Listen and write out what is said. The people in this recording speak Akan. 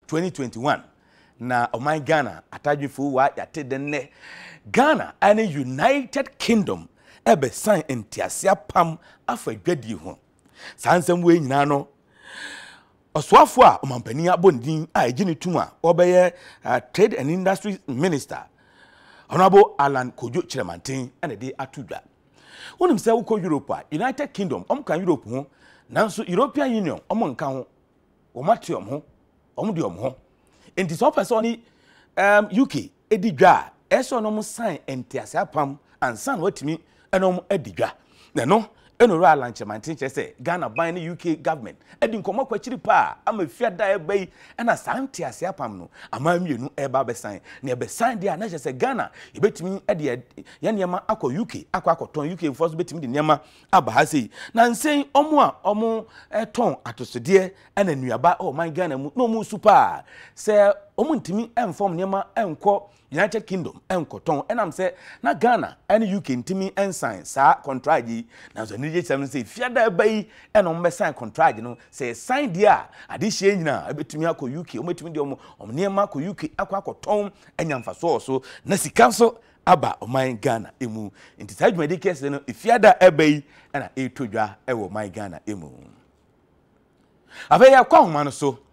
2021 na oman Ghana atadwefo wa yate denne Ghana and United Kingdom ebe sign entiasia pam afa dwadi ho sansam we nyina no oswafo a omampani abondin a ejini tuma obeye Trade and Industry Minister Honorable Alan Kojo Kyeremateng ene de atudwa wonim se wo ko Europe United Kingdom kan Europe ho nanso European Union nka ho omatiom ho omde ho enti so person ni UK edidwa eso no mo sign entiasia pam ansan watimi enom edidwa na no enora Alan Kyeremateng say Ghana ban the UK government edi nkomo kwachiri pa ama fiada ebai na santi asia pam no ama mienu eba be sign na be sign dia na say Ghana ebetimi edi ya niema akọ UK akọton UK force betimi di niema aba ha sei na nsen omo ton atosode na nuaba oh my Ghana mu no mu super say omo ntimi inform niema enko United Kingdom enkoton enam say na Ghana and UK ntimi ensign sa contract yi na so nije sem say fiada ebai enom be sign contract no say sign dia ade hye nyina ebetumi akọ UK ometumi di omo niema akọ UK akọton enyamfa so na sika so aba oman Ghana emu nti sa dwuma de kese no fiada ebai na etodwa ewo oman Ghana emu abeya kwa homa no so